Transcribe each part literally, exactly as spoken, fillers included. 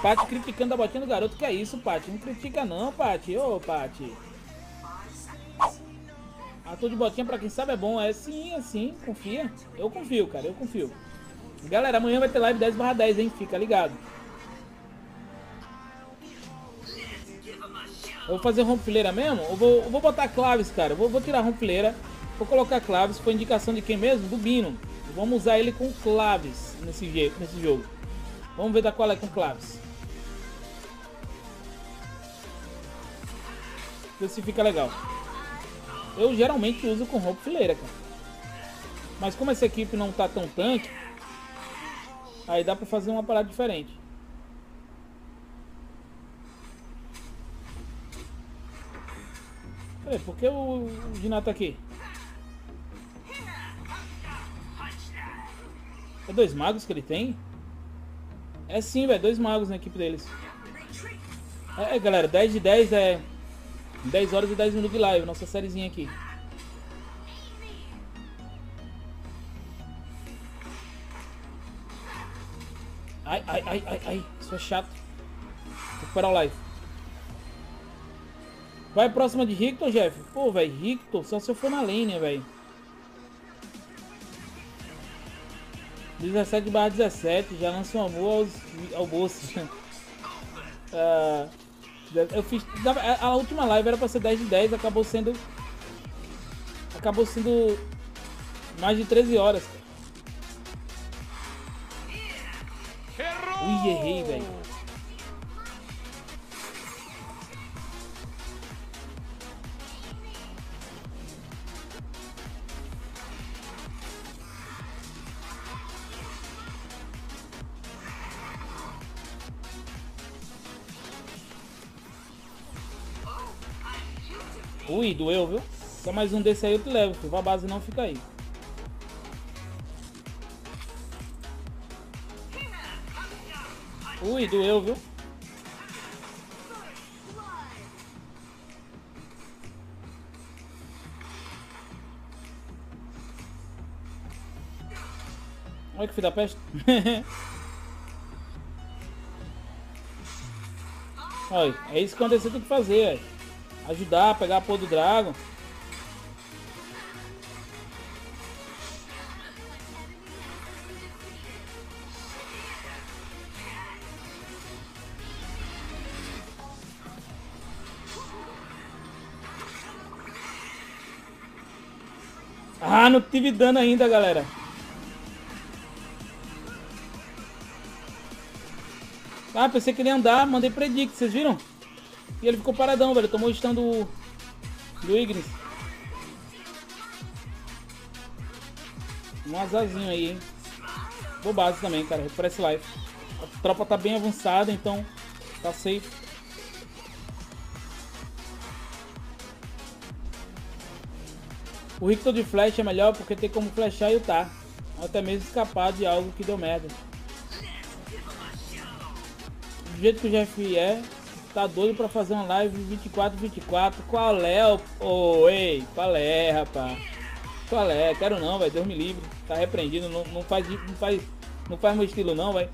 Paty criticando a botinha do garoto. Que é isso, Paty? Não critica não, Paty. Ô, Paty. Ator de botinha, pra quem sabe, é bom. É sim, é sim. Confia. Eu confio, cara. Eu confio. Galera, amanhã vai ter live dez barra dez, hein? Fica ligado. Eu vou fazer rompileira mesmo? Eu vou, eu vou botar claves, cara. Eu vou, vou tirar rompileira. Vou colocar claves. Foi indicação de quem mesmo? Do Bino. Vamos usar ele com claves nesse, nesse jogo. Vamos ver da qual é com claves. Ver se fica legal. Eu geralmente uso com rompileira, cara. Mas como essa equipe não tá tão tanque, aí dá pra fazer uma parada diferente. Peraí, por que o, o Gina tá aqui? É dois magos que ele tem? É sim, velho. Dois magos na equipe deles. É, galera. dez de dez é... dez horas e dez minutos de live. Nossa sériezinha aqui. Ai, ai, ai, ai, ai. Isso é chato. Vou recuperar o live. Vai próxima de Rictor, Jeff? Pô, velho, Rictor, só se eu for na lane, velho. dezessete barra dezessete, já lança um amor aos, ao bolso. uh, eu fiz. A última live era pra ser dez de dez, acabou sendo. Acabou sendo mais de treze horas. Ui, errei, velho. Ui, doeu, viu? Só mais um desse aí eu te levo, filho. Vá base não, fica aí. Ui, doeu, viu? Olha que filho da peste. Olha, é isso que você tem que fazer, véio. Ajudar, pegar a porra do Dragon. Ah, não tive dano ainda, galera. Ah, pensei que ele ia andar, mandei predict, vocês viram? E ele ficou paradão, velho. Tomou o stun do, do Ignis. Um azarzinho aí, hein. Vou base também, cara. Recupera esse life. A tropa tá bem avançada, então tá safe. O Rictor de flash é melhor porque tem como flashar e ultar. Ou até mesmo escapar de algo que deu merda. Do jeito que o Jeff é, tá doido pra fazer uma live vinte e quatro vinte e quatro. Qual é o... Oh, ei, qual é, rapaz? Qual é? Quero não, velho. Deus me livre. Tá repreendido. Não, não, faz, não, faz, não faz meu estilo não, velho.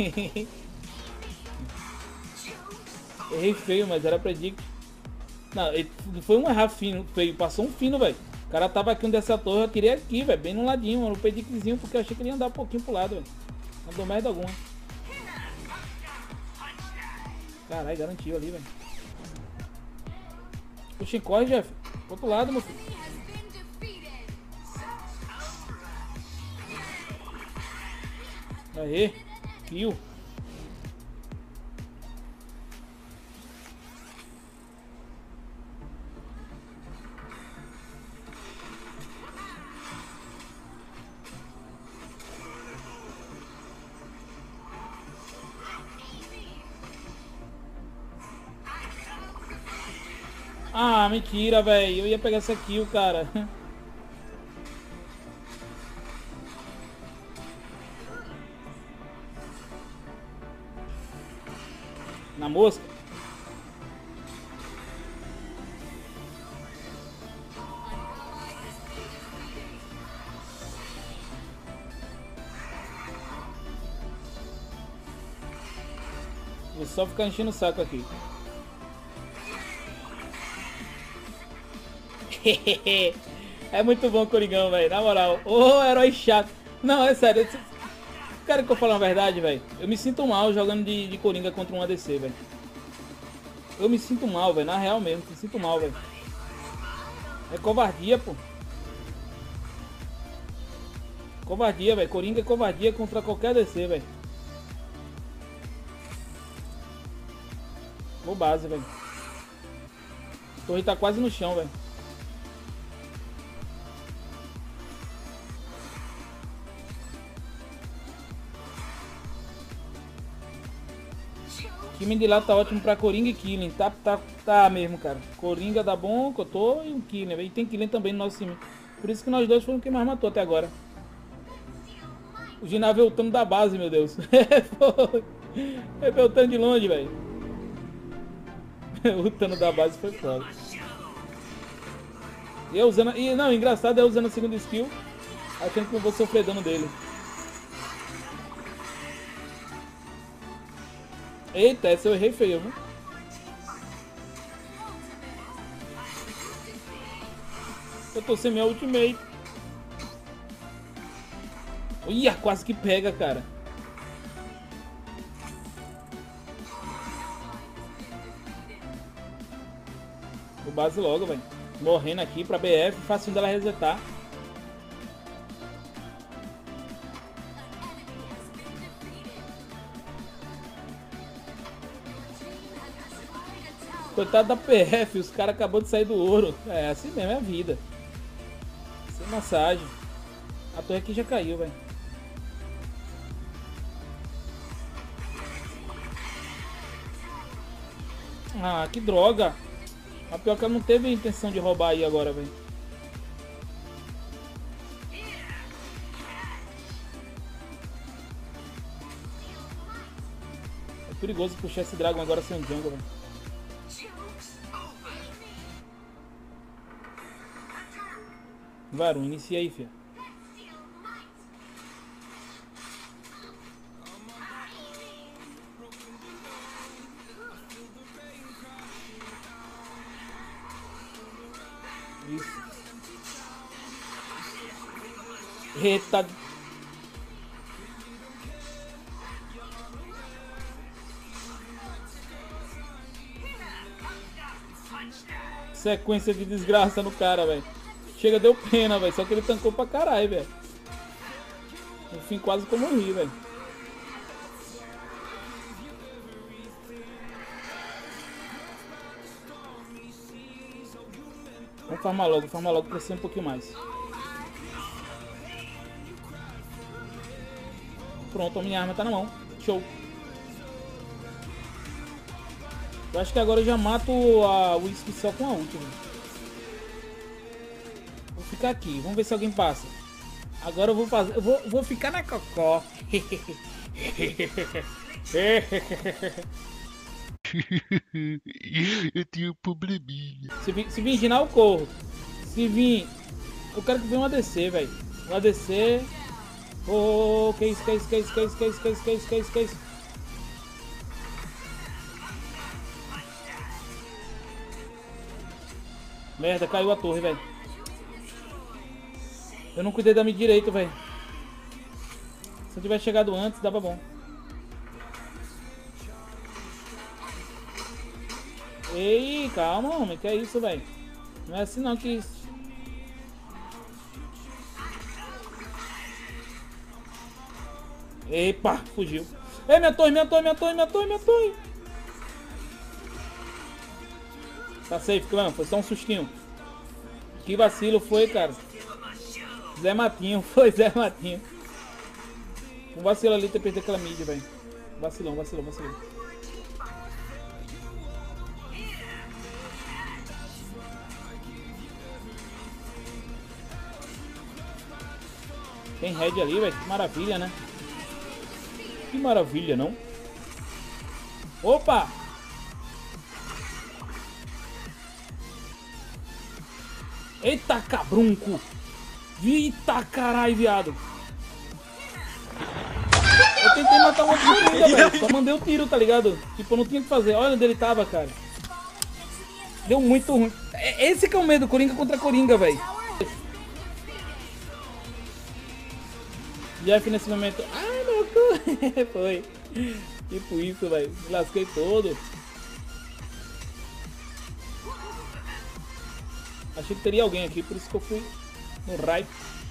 Errei feio, mas era predict. Não, foi um errar fino, feio. Passou um fino, velho. O cara tava aqui onde essa torre. Eu queria aqui, velho. Bem no ladinho, mano. Um predictzinho, porque eu achei que ele ia andar um pouquinho pro lado, velho. Não deu merda alguma. Caralho, garantiu ali, velho. Puxa, corre, Jeff. Pro outro lado, meu filho. Aê, kill. Ah, mentira, velho. Eu ia pegar essa kill, cara. Na mosca. Vou só ficar enchendo o saco aqui. É muito bom o Coringão, velho. Na moral. Ô, oh, herói chato. Não, é sério. Quero que eu fale a verdade, velho. Eu me sinto mal jogando de, de Coringa contra um A D C, velho. Eu me sinto mal, velho. Na real mesmo. Me sinto mal, velho. É covardia, pô. Covardia, velho. Coringa é covardia contra qualquer A D C, velho. Vou base, velho. A torre tá quase no chão, velho. O time de lá tá ótimo pra Coringa e Killing. Tá, tá, tá mesmo, cara. Coringa dá bom, Cotô e o Killing. E tem Killing também no nosso time. Por isso que nós dois fomos quem mais matou até agora. O Gina veio o Tano da base, meu Deus. É veio o Tano de longe, velho. O Tano da base foi foda. E eu usando. E não, engraçado é usando a segunda skill, achando que não vou sofrer dano dele. Eita, essa eu errei feio, viu? Eu tô sem minha ultimate. Ia, quase que pega, cara. O base logo, velho. Morrendo aqui pra B F, fácil dela resetar. Coitado da P F, os caras acabou de sair do ouro. É assim mesmo, é a vida. Sem massagem. A torre aqui já caiu, velho. Ah, que droga. A pior que ela não teve a intenção de roubar aí agora, velho. É perigoso puxar esse dragão agora sem um jungle, velho. Varun, inicia aí, filha. Isso. Eita. Sequência de desgraça no cara, velho. Chega, deu pena, velho. Só que ele tancou pra caralho, velho. No fim, quase que eu morri, velho. Vamos farmar logo, farmar logo pra ser um pouquinho mais. Pronto, a minha arma tá na mão. Show. Eu acho que agora eu já mato a Whisky só com a ult, velho. Vou ficar aqui, vamos ver se alguém passa. Agora eu vou fazer, eu vou, vou ficar na cocó. Eu tenho um probleminha. Se vir, se vir girar, eu corro. Se vir, eu quero que venha um A D C, velho. Um A D C. Oh, que isso, que isso, que isso, que isso, que isso, que isso, que isso, que isso, que isso. Merda, caiu a torre, velho. Eu não cuidei da minha direita, velho. Se eu tivesse chegado antes, dava bom. Ei, calma, homem. Que é isso, velho? Não é assim não que isso. Epa, fugiu. Ei, minha torre, minha torre, minha torre, minha torre, minha torre. Tá safe, clã. Foi só um sustinho. Que vacilo foi, cara. Zé Matinho, foi Zé Matinho. Um vacilo ali ter perdido aquela mid, velho. Vacilão, vacilão, vacilão. Tem red ali, velho. Que maravilha, né? Que maravilha, não? Opa! Eita, cabrunco! Eita, caralho, viado! Eu tentei matar o outro Coringa, velho. Só mandei o tiro, tá ligado? Tipo, eu não tinha o que fazer. Olha onde ele tava, cara. Deu muito ruim. Esse que é o medo, Coringa contra Coringa, velho. Jeff nesse momento. Ai, meu cu. Foi. Tipo isso, velho. Me lasquei todo. Achei que teria alguém aqui, por isso que eu fui no raio.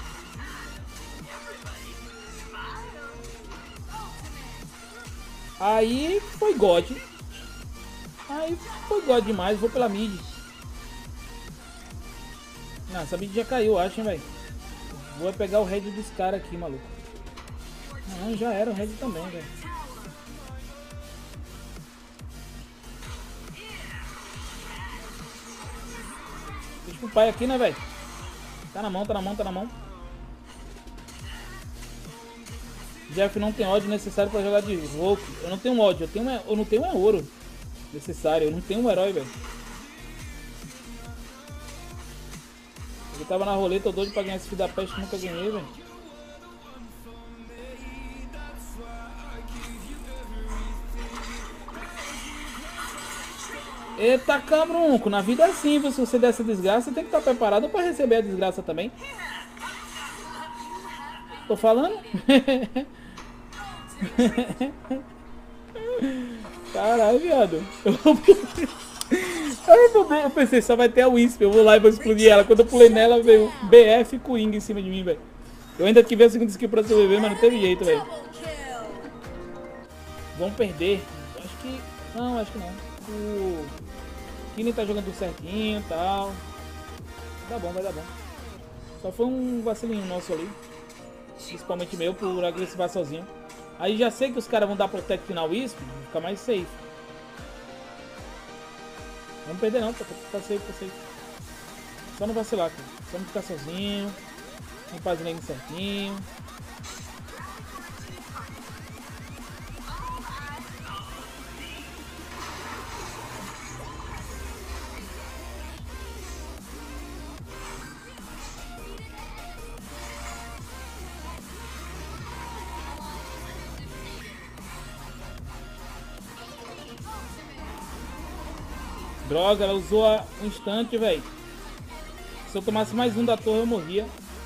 Aí foi God. Aí foi God demais, vou pela mid. Não, essa mid já caiu, eu acho, hein, velho. Vou pegar o red dos caras aqui, maluco. Não, já era o red também, velho. Deixa pro pai aqui, né, velho? Tá na mão, tá na mão, tá na mão. Jeff não tem ódio necessário pra jogar de Hulk. Eu não tenho ódio, eu, tenho, eu não tenho é ouro necessário. Eu não tenho um herói, velho. Ele tava na roleta, tô doido pra ganhar esse filho da peste, nunca ganhei, velho. Eita, cabrunco, na vida é assim, se você der essa desgraça, você tem que estar preparado pra receber a desgraça também. Tô falando? Caralho, viado. Eu pensei, só vai ter a Wisp, eu vou lá e vou explodir ela. Quando eu pulei nela, veio B F e Coringa em cima de mim, velho. Eu ainda tive a segunda skill pra sobreviver, mas não teve jeito, velho. Vamos perder. Acho que... Não, acho que não. O Killing tá jogando certinho e tal. Tá bom, vai dar bom. Só foi um vacilinho nosso ali. Principalmente meu, por agressivar sozinho. Aí já sei que os caras vão dar protect na Wisp, vai ficar mais safe. Vamos perder não, tá, tá safe, tá safe. Só não vacilar, cara. Só não ficar sozinho. Não fazer lane certinho. Droga, ela usou um instante, velho. Se eu tomasse mais um da torre, eu morria.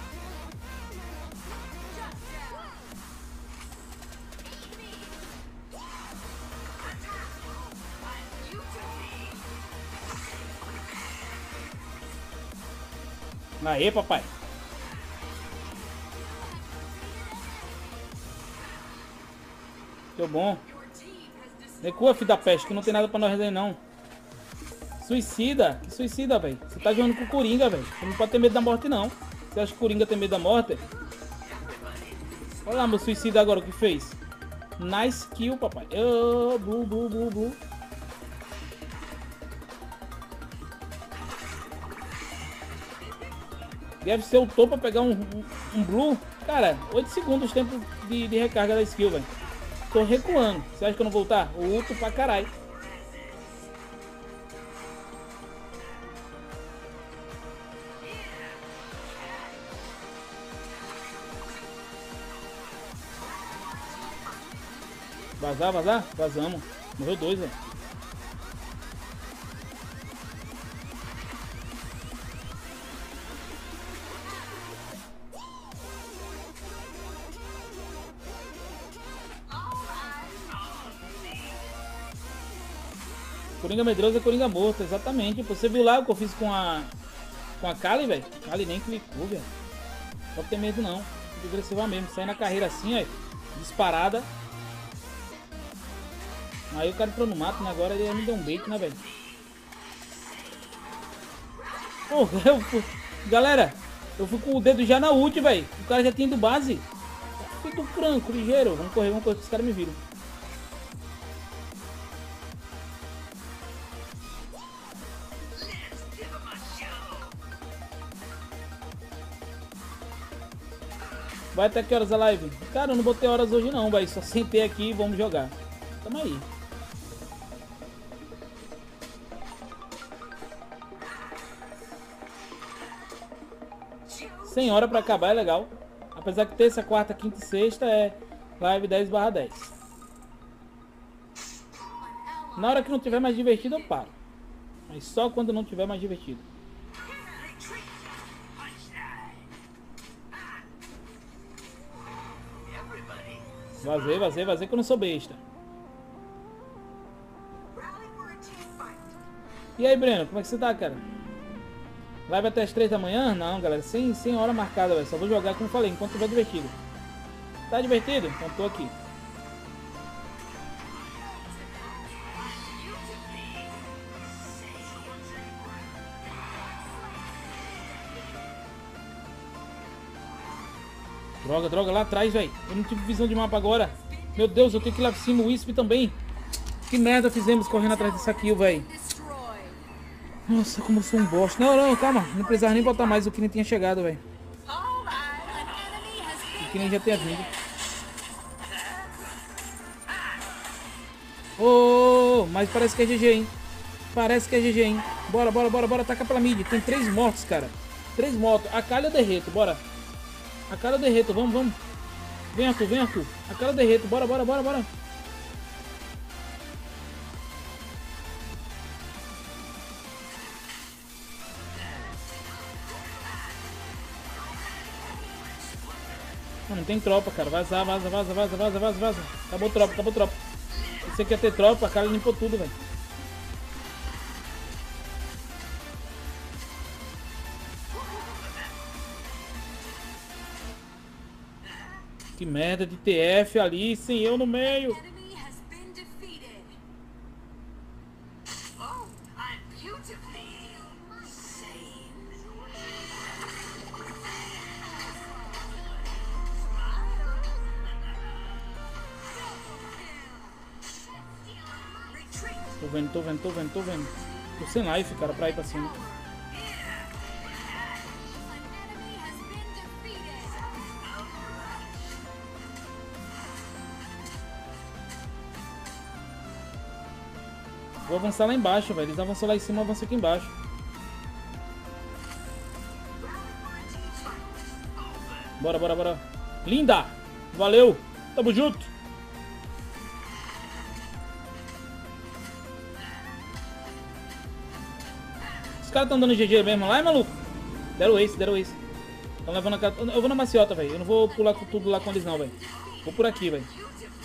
Aê, papai. Deu bom. Recua, filho da peste, que não tem nada pra nós resolver, não. Suicida? Que suicida, velho? Você tá jogando com o Coringa, velho. Você não pode ter medo da morte, não. Você acha que o Coringa tem medo da morte? Olha lá, meu suicida agora, o que fez? Nice kill, papai. Oh, bu, bu, bu, bu. Deve ser o topo pra pegar um, um, um blue. Cara, oito segundos o tempo de, de recarga da skill, velho. Tô recuando. Você acha que eu não vou voltar? O ulto pra caralho. Vazar, vazar? Vazamos. Morreu dois, velho. Coringa medroso é Coringa morto, exatamente. Você viu lá o que eu fiz com a com a Kali, velho? Kali nem clicou, velho. Só tem medo não. Tem que agressivar mesmo. Sair na carreira assim, ó. Disparada. Aí o cara entrou no mato, né? Agora ele me deu um bait, né, velho? Pô, eu fui... Galera, eu fui com o dedo já na ult, velho. O cara já tinha ido base. Fui do franco, ligeiro. Vamos correr, vamos correr, que os caras me viram. Vai até que horas a live? Cara, eu não botei horas hoje não, velho. Só sentei aqui e vamos jogar. Tamo aí. Sem hora pra acabar é legal. Apesar que terça, quarta, quinta e sexta é, Live dez barra dez. Na hora que não tiver mais divertido, eu paro. Mas só quando não tiver mais divertido. Vazei, vazei, vazei que eu não sou besta. E aí, Breno, como é que você tá, cara? Live até as três da manhã? Não, galera, sem, sem hora marcada, velho. Só vou jogar, como falei, enquanto tiver divertido. Tá divertido? Então tô aqui. Droga, droga, lá atrás, velho. Eu não tive visão de mapa agora. Meu Deus, eu tenho que ir lá pra cima. O Wisp também. Que merda fizemos correndo atrás dessa kill, velho. Nossa, como eu sou um bosta. Não, não, calma. Não precisava nem botar mais. O Killing tinha chegado, velho. O Killing já tinha vindo. Oh, mas parece que é G G, hein. Parece que é G G, hein. Bora, bora, bora, bora. Taca pela mid. Tem três mortos, cara. Três mortos. A calha eu derreto, bora. A cara eu derreto, vamos, vamos. Vem, Arthur, vem, Arthur. A cara eu derreto, bora, bora, bora, bora. Não, não tem tropa, cara. Vaza, vaza, vaza, vaza, vaza, vaza, vaza. Acabou tropa, acabou tropa. Você quer ter tropa, a cara limpou tudo, velho. Que merda de T F ali, sem eu no meio. Tô vendo, tô vendo, tô vendo, tô vendo. Tô sem life, cara, pra ir pra cima. Vou avançar lá embaixo, velho. Eles avançam lá em cima, avançam aqui embaixo. Bora, bora, bora. Linda! Valeu! Tamo junto! Os caras tão dando G G mesmo lá, é maluco? Deram ace, deram ace. Tão levando a cara... Eu vou na maciota, velho. Eu não vou pular com tudo lá com eles não, velho. Vou por aqui, velho.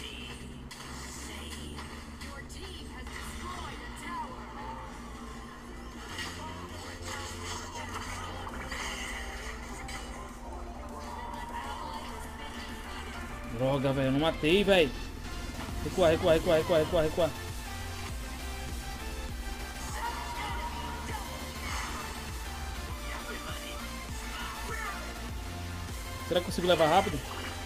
Droga, velho, eu não matei, velho. Recua, recua, recua, recua, recua, recua. Será que eu consigo levar rápido?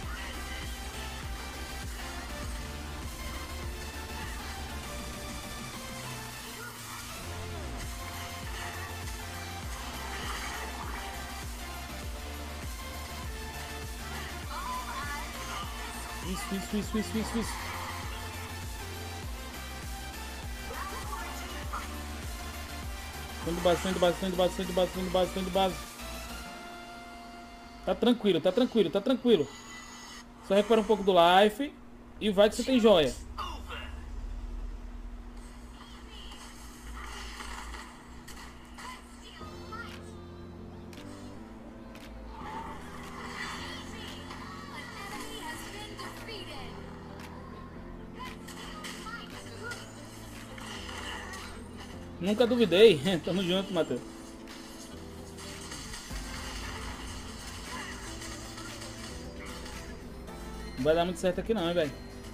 Isso, isso, isso, isso, isso, isso. Tô indo base, tô indo base, tô indo base, tô indo base, tô indo base, tô indo base. Tá tranquilo, tá tranquilo, tá tranquilo. Só recupera um pouco do life e vai que você tem joia. Nunca duvidei. Tamo junto, Matheus. Não vai dar muito certo aqui não, hein, velho.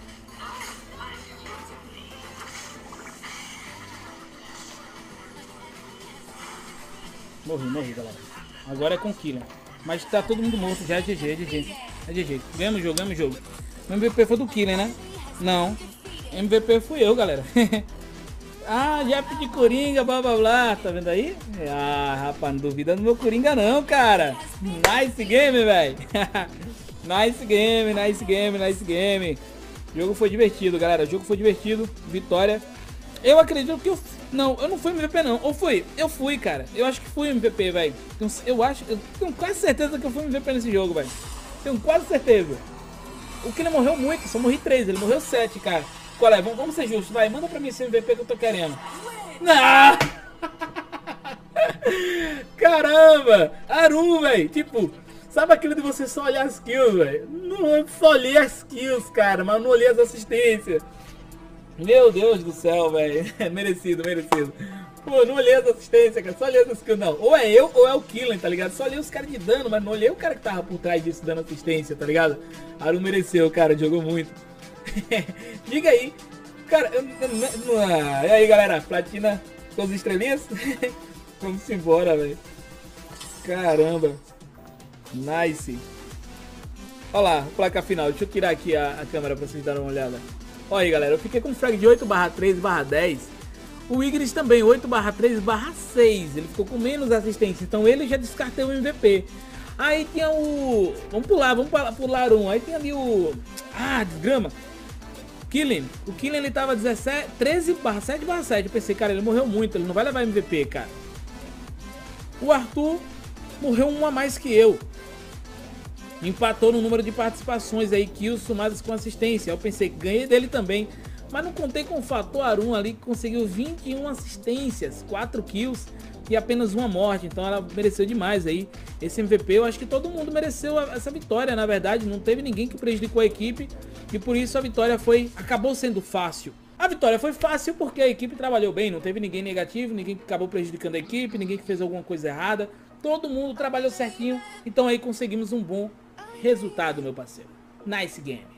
Morri, morri, galera. Agora é com killer. Mas tá todo mundo morto já, é G G, é G G. É G G. Ganhamos o jogo, ganhamos o jogo. O M V P foi do killer, né? Não. M V P fui eu, galera. Ah, já pedi Coringa, blá blá blá, tá vendo aí? Ah, rapaz, não duvida do meu Coringa não, cara. Nice game, velho. Nice game, nice game, nice game. O jogo foi divertido, galera, o jogo foi divertido, vitória. Eu acredito que eu... Não, eu não fui M V P não, ou fui? Eu fui, cara, eu acho que fui M V P, velho. Eu acho, eu tenho quase certeza que eu fui M V P nesse jogo, velho. Tenho quase certeza. O Killian morreu muito, só morri três, ele morreu sete, cara. Qual é? Vamos, vamos ser justos, vai, manda pra mim esse M V P que eu tô querendo. Não! Caramba! Arum, velho, tipo, sabe aquilo de você só olhar as kills, velho? Não, só olhei as kills, cara, mas não olhei as assistências. Meu Deus do céu, velho. Merecido, merecido. Pô, não olhei as assistências, cara. Só olhei as kills, não. Ou é eu ou é o Killian, tá ligado? Só olhei os caras de dano, mas não olhei o cara que tava por trás disso dando assistência, tá ligado? Arum mereceu, cara. Jogou muito. Diga aí. Cara, eu, eu, eu, ah, e aí, galera? Platina com as estrelinhas? Vamos embora, velho. Caramba. Nice. Olha lá, placa final. Deixa eu tirar aqui a, a câmera pra vocês darem uma olhada. Olha aí, galera. Eu fiquei com um frag de oito barra três barra dez. O Ignis também, oito barra três barra seis. Ele ficou com menos assistência. Então ele já descartei o M V P. Aí tinha o... Vamos pular, vamos pular um. Aí tinha ali o... Ah, desgrama. Killian. O Killian ele tava dezessete, treze barra sete barra sete. Eu pensei, cara, ele morreu muito. Ele não vai levar M V P, cara. O Arthur morreu um a mais que eu. Empatou no número de participações aí, kills somadas com assistência. Eu pensei que ganhei dele também. Mas não contei com o fator Arum ali, que conseguiu vinte e uma assistências, quatro kills e apenas uma morte. Então ela mereceu demais aí esse M V P. Eu acho que todo mundo mereceu essa vitória, na verdade. Não teve ninguém que prejudicou a equipe. E por isso a vitória foi, acabou sendo fácil. A vitória foi fácil porque a equipe trabalhou bem. Não teve ninguém negativo, ninguém que acabou prejudicando a equipe, ninguém que fez alguma coisa errada. Todo mundo trabalhou certinho. Então aí conseguimos um bom resultado, meu parceiro. Nice game.